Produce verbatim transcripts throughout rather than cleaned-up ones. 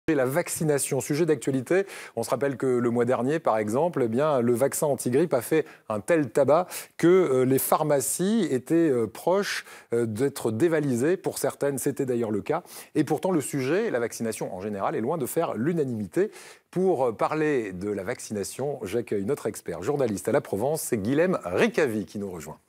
La vaccination, sujet d'actualité. On se rappelle que le mois dernier, par exemple, eh bien, le vaccin anti-grippe a fait un tel tabac que euh, les pharmacies étaient euh, proches euh, d'être dévalisées. Pour certaines, c'était d'ailleurs le cas. Et pourtant, le sujet, la vaccination en général, est loin de faire l'unanimité. Pour parler de la vaccination, j'accueille notre expert journaliste à la Provence, c'est Guilhem Ricavi qui nous rejoint.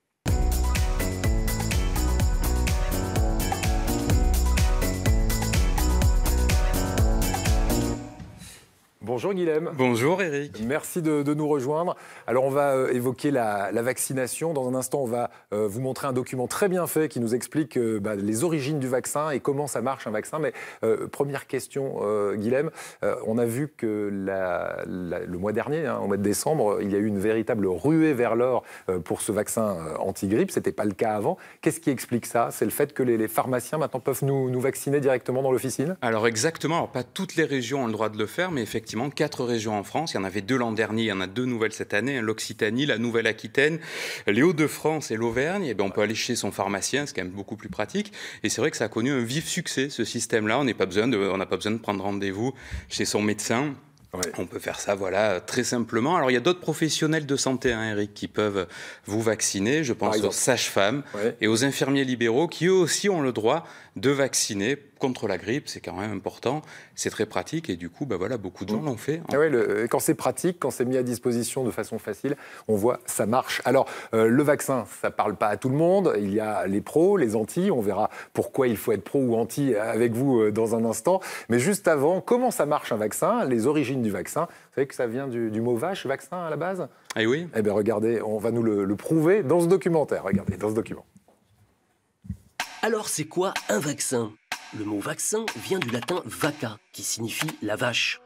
Bonjour Guilhem. Bonjour Eric. Merci de, de nous rejoindre. Alors on va euh, évoquer la, la vaccination. Dans un instant, on va euh, vous montrer un document très bien fait qui nous explique euh, bah, les origines du vaccin et comment ça marche un vaccin. Mais euh, première question, euh, Guilhem, euh, on a vu que la, la, le mois dernier, hein, au mois de décembre, il y a eu une véritable ruée vers l'or euh, pour ce vaccin euh, anti-grippe. Ce n'était pas le cas avant. Qu'est-ce qui explique ça? C'est le fait que les, les pharmaciens maintenant peuvent nous, nous vacciner directement dans l'officine? Alors exactement. Alors pas toutes les régions ont le droit de le faire, mais effectivement, quatre régions en France. Il y en avait deux l'an dernier, il y en a deux nouvelles cette année, l'Occitanie, la Nouvelle-Aquitaine, les Hauts-de-France et l'Auvergne. Et bien, on peut aller chez son pharmacien, c'est quand même beaucoup plus pratique. Et c'est vrai que ça a connu un vif succès, ce système-là. On n'a pas besoin de, on n'a pas besoin de prendre rendez-vous chez son médecin. Ouais. On peut faire ça, voilà, très simplement. Alors, il y a d'autres professionnels de santé, hein, Eric, qui peuvent vous vacciner. Je pense aux sages-femmes ouais. et aux infirmiers libéraux qui, eux aussi, ont le droit de vacciner contre la grippe. C'est quand même important. C'est très pratique et du coup, bah voilà, beaucoup de gens mmh. l'ont fait. Hein. Ah ouais, le, quand c'est pratique, quand c'est mis à disposition de façon facile, on voit ça marche. Alors, euh, le vaccin, ça ne parle pas à tout le monde. Il y a les pros, les antis. On verra pourquoi il faut être pro ou anti avec vous euh, dans un instant. Mais juste avant, comment ça marche un vaccin? Les origines du vaccin. Vous savez que ça vient du, du mot vache, vaccin à la base? Eh oui. Eh bien, regardez, on va nous le, le prouver dans ce documentaire. Regardez, dans ce document. Alors, c'est quoi un vaccin? Le mot vaccin vient du latin vacca, qui signifie la vache.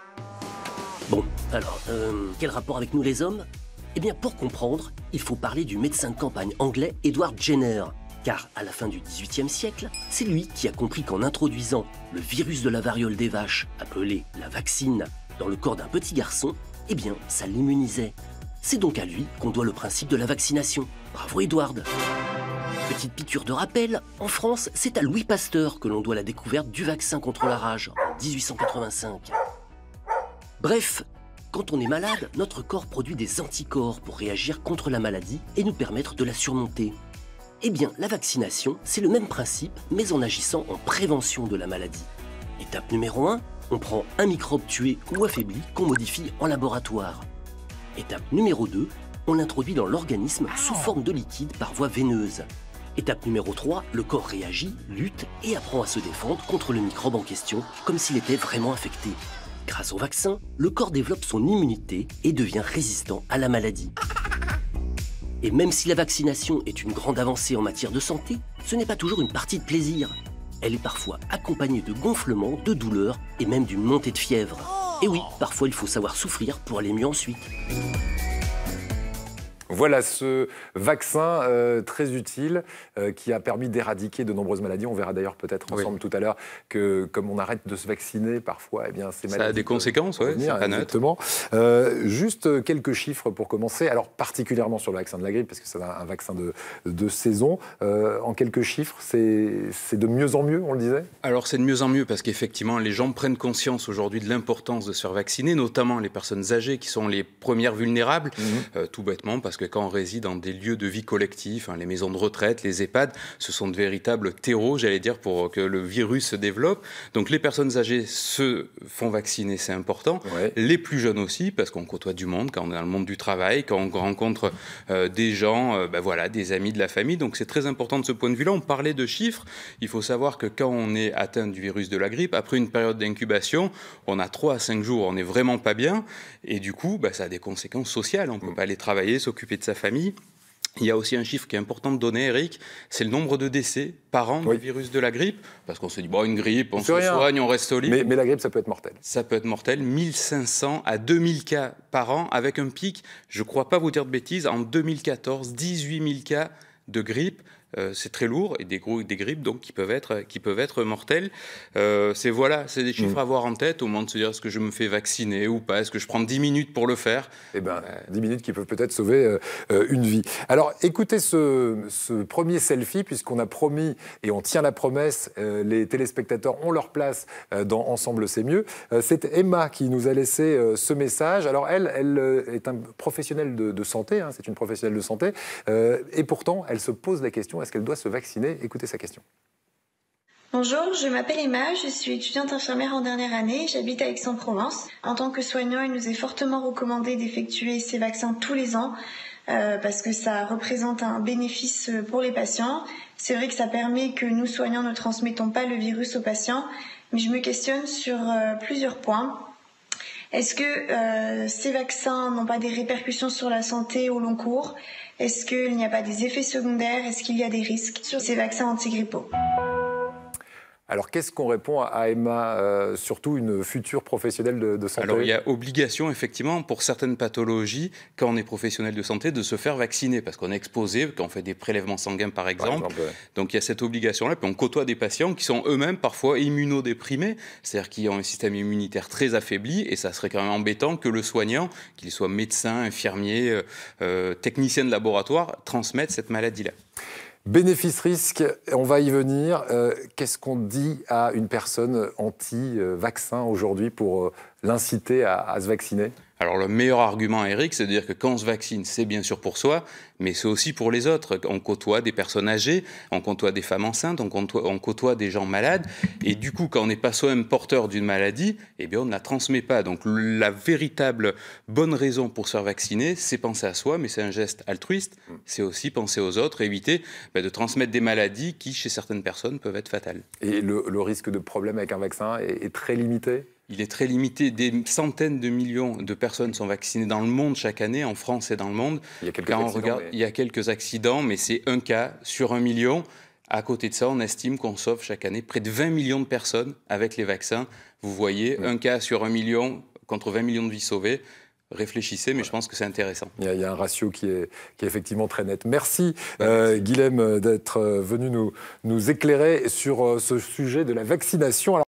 Bon, alors, euh, quel rapport avec nous les hommes? Eh bien, pour comprendre, il faut parler du médecin de campagne anglais Edward Jenner. Car à la fin du dix-huitième siècle, c'est lui qui a compris qu'en introduisant le virus de la variole des vaches, appelé la vaccine, dans le corps d'un petit garçon, eh bien, ça l'immunisait. C'est donc à lui qu'on doit le principe de la vaccination. Bravo Edward! Petite piqûre de rappel, en France, c'est à Louis Pasteur que l'on doit la découverte du vaccin contre la rage, en dix-huit cent quatre-vingt-cinq. Bref, quand on est malade, notre corps produit des anticorps pour réagir contre la maladie et nous permettre de la surmonter. Eh bien, la vaccination, c'est le même principe, mais en agissant en prévention de la maladie. Étape numéro un, on prend un microbe tué ou affaibli qu'on modifie en laboratoire. Étape numéro deux, on l'introduit dans l'organisme sous forme de liquide par voie veineuse. Étape numéro trois, le corps réagit, lutte et apprend à se défendre contre le microbe en question, comme s'il était vraiment infecté. Grâce au vaccin, le corps développe son immunité et devient résistant à la maladie. Et même si la vaccination est une grande avancée en matière de santé, ce n'est pas toujours une partie de plaisir. Elle est parfois accompagnée de gonflements, de douleurs et même d'une montée de fièvre. Et oui, parfois il faut savoir souffrir pour aller mieux ensuite. Voilà ce vaccin euh, très utile euh, qui a permis d'éradiquer de nombreuses maladies. On verra d'ailleurs peut-être ensemble oui. tout à l'heure que comme on arrête de se vacciner parfois, eh bien, ces maladies... Ça a des conséquences, oui, c'est pas neutre. Exactement. Euh, juste quelques chiffres pour commencer. Alors particulièrement sur le vaccin de la grippe, parce que c'est un, un vaccin de, de saison. Euh, en quelques chiffres, c'est de mieux en mieux, on le disait? Alors c'est de mieux en mieux parce qu'effectivement, les gens prennent conscience aujourd'hui de l'importance de se faire vacciner, notamment les personnes âgées qui sont les premières vulnérables, mmh. euh, tout bêtement parce que quand on réside dans des lieux de vie collectifs, hein, les maisons de retraite, les EHPAD, ce sont de véritables terreaux, j'allais dire, pour que le virus se développe. Donc les personnes âgées se font vacciner, c'est important. Ouais. Les plus jeunes aussi, parce qu'on côtoie du monde, quand on est dans le monde du travail, quand on rencontre euh, des gens, euh, ben voilà, des amis de la famille. Donc c'est très important de ce point de vue-là. On parlait de chiffres. Il faut savoir que quand on est atteint du virus de la grippe, après une période d'incubation, on a trois à cinq jours, on n'est vraiment pas bien. Et du coup, ben, ça a des conséquences sociales. On ne peut pas aller travailler, s'occuper de sa famille. Il y a aussi un chiffre qui est important de donner, Eric, c'est le nombre de décès par an oui. du virus de la grippe, parce qu'on se dit, bon, une grippe, on se rien. soigne, on reste au lit. Mais, mais la grippe, ça peut être mortel. Ça peut être mortel, mille cinq cents à deux mille cas par an, avec un pic, je ne crois pas vous dire de bêtises, en deux mille quatorze, dix-huit mille cas de grippe. euh, c'est très lourd, et des, gros, des grippes donc, qui, peuvent être, qui peuvent être mortelles. Euh, c'est voilà, c'est des chiffres mmh. à avoir en tête au moment de se dire est-ce que je me fais vacciner ou pas, est-ce que je prends dix minutes pour le faire. Eh ben, euh... dix minutes qui peuvent peut-être sauver euh, une vie. Alors écoutez ce, ce premier selfie, puisqu'on a promis et on tient la promesse, euh, les téléspectateurs ont leur place euh, dans Ensemble c'est mieux. Euh, c'est Emma qui nous a laissé euh, ce message. Alors elle, elle euh, est un professionnel de, de santé, hein, c'est une professionnelle de santé, euh, et pourtant elle se pose la question, est-ce qu'elle doit se vacciner? Écoutez sa question. Bonjour, je m'appelle Emma, je suis étudiante infirmière en dernière année, j'habite à Aix-en-Provence. En tant que soignant, il nous est fortement recommandé d'effectuer ces vaccins tous les ans euh, parce que ça représente un bénéfice pour les patients. C'est vrai que ça permet que nous, soignants, ne transmettons pas le virus aux patients, mais je me questionne sur euh, plusieurs points. Est-ce que euh, ces vaccins n'ont pas des répercussions sur la santé au long cours? Est-ce qu'il n'y a pas des effets secondaires? Est-ce qu'il y a des risques sur ces vaccins antigrippaux? Alors, qu'est-ce qu'on répond à Emma, euh, surtout une future professionnelle de, de santé? Alors, il y a obligation, effectivement, pour certaines pathologies, quand on est professionnel de santé, de se faire vacciner, parce qu'on est exposé, quand on fait des prélèvements sanguins, par exemple. Par exemple ouais. Donc, il y a cette obligation-là. Puis, on côtoie des patients qui sont eux-mêmes parfois immunodéprimés, c'est-à-dire qui ont un système immunitaire très affaibli, et ça serait quand même embêtant que le soignant, qu'il soit médecin, infirmier, euh, technicien de laboratoire, transmette cette maladie-là. Bénéfice-risque, on va y venir. Euh, Qu'est-ce qu'on dit à une personne anti-vaccin aujourd'hui pour euh, l'inciter à, à se vacciner? Alors le meilleur argument, Eric, c'est de dire que quand on se vaccine, c'est bien sûr pour soi, mais c'est aussi pour les autres. On côtoie des personnes âgées, on côtoie des femmes enceintes, on côtoie, on côtoie des gens malades, et du coup, quand on n'est pas soi-même porteur d'une maladie, eh bien on ne la transmet pas. Donc la véritable bonne raison pour se faire vacciner, c'est penser à soi, mais c'est un geste altruiste, c'est aussi penser aux autres, éviter bah, de transmettre des maladies qui, chez certaines personnes, peuvent être fatales. Et le, le risque de problème avec un vaccin est, est très limité? Il est très limité. Des centaines de millions de personnes sont vaccinées dans le monde chaque année, en France et dans le monde. Il y a quelques, Quand on accidents, regarde, mais... il y a quelques accidents, mais c'est un cas sur un million. À côté de ça, on estime qu'on sauve chaque année près de vingt millions de personnes avec les vaccins. Vous voyez, oui. un cas sur un million contre vingt millions de vies sauvées. Réfléchissez, mais ouais. je pense que c'est intéressant. Il y, a, il y a un ratio qui est, qui est effectivement très net. Merci, ouais, euh, Guilhem, d'être venu nous, nous éclairer sur ce sujet de la vaccination. Alors,